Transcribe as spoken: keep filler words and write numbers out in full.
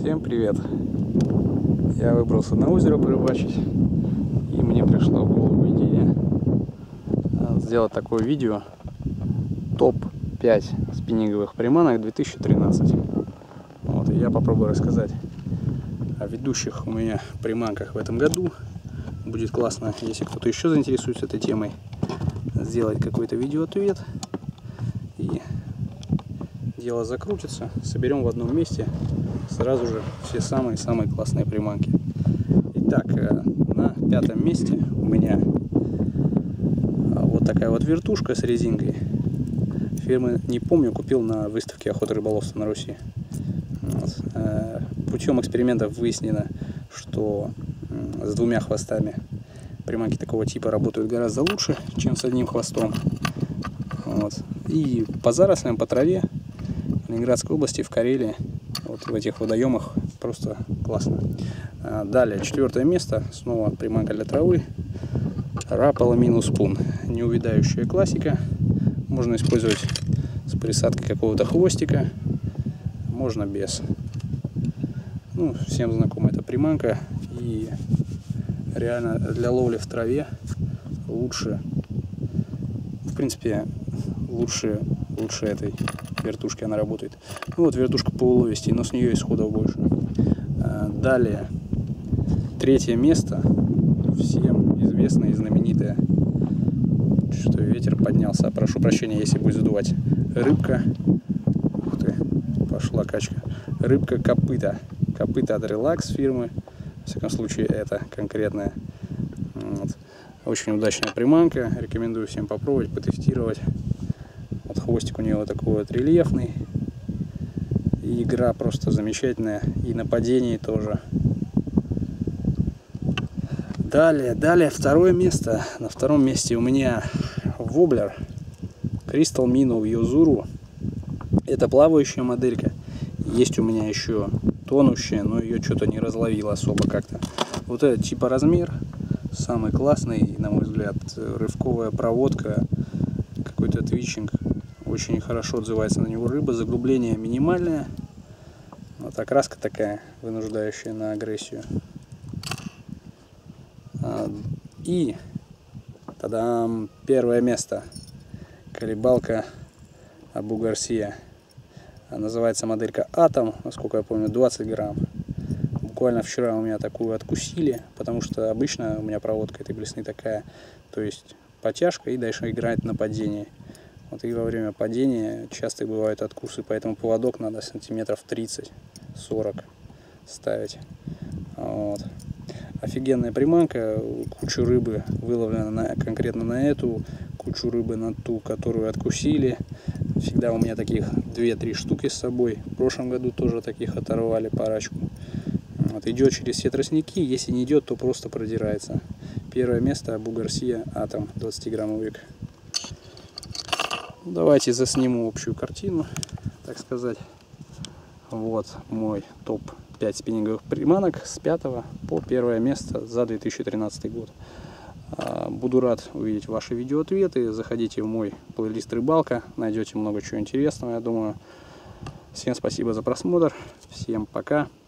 Всем привет! Я выбрался на озеро порыбачить, и мне пришла в голову идея сделать такое видео топ пять спиннинговых приманок две тысячи тринадцать. Вот, и я попробую рассказать о ведущих у меня приманках в этом году. Будет классно, если кто-то еще заинтересуется этой темой, сделать какой-то видеоответ, и дело закрутится. Соберем в одном месте сразу же все самые-самые классные приманки. Итак, на пятом месте у меня вот такая вот вертушка с резинкой. Фирмы не помню, купил на выставке охоты и рыболовства на Руси. Вот. Путем экспериментов выяснено, что с двумя хвостами приманки такого типа работают гораздо лучше, чем с одним хвостом. Вот. И по зарослям, по траве в Ленинградской области, в Карелии, вот в этих водоемах просто классно. Далее, четвертое место, снова приманка для травы. Rapala Minus Spoon. Неувядающая классика. Можно использовать с присадкой какого-то хвостика, можно без. Ну, всем знакома эта приманка, и реально для ловли в траве лучше, в принципе, лучше, лучше этой вертушки она работает. Ну, вот вертушка полуловистей, но с нее исходов больше. Далее, третье место, всем известное и знаменитое, что ветер поднялся, прошу прощения, если будет задувать, рыбка. Ух ты, пошла качка. Рыбка копыта. Копыта от Relax фирмы. В всяком случае, это конкретная. Вот. Очень удачная приманка. Рекомендую всем попробовать, потестировать. Вот хвостик у нее вот такой вот рельефный. И игра просто замечательная. И на падении тоже. Далее, далее второе место. На втором месте у меня воблер Crystal Minnow Yozuru. Это плавающая моделька. Есть у меня еще тонущая, но ее что-то не разловило особо как-то. Вот это типа размер. Самый классный, на мой взгляд, рывковая проводка. Какой-то твичинг. Очень хорошо отзывается на него рыба. Заглубление минимальное. Вот окраска такая, вынуждающая на агрессию. И тадам, первое место. Колебалка Abu Garcia. Называется моделька Atom, насколько я помню, двадцать грамм. Буквально вчера у меня такую откусили, потому что обычно у меня проводка этой блесны такая, то есть потяжка и дальше играет на падении. Вот и во время падения часто бывают откусы, поэтому поводок надо сантиметров тридцать-сорок ставить. Вот. Офигенная приманка, кучу рыбы выловлена на, конкретно на эту, кучу рыбы на ту, которую откусили. Всегда у меня таких две-три штуки с собой. В прошлом году тоже таких оторвали парочку. Вот, идет через все тростники, если не идет, то просто продирается. Первое место Abu Garcia Atom двадцатиграммовик. Давайте засниму общую картину, так сказать. Вот мой топ пять спиннинговых приманок с пятого по первое место за две тысячи тринадцатый год. Буду рад увидеть ваши видеоответы. Заходите в мой плейлист «Рыбалка». Найдете много чего интересного, я думаю. Всем спасибо за просмотр. Всем пока.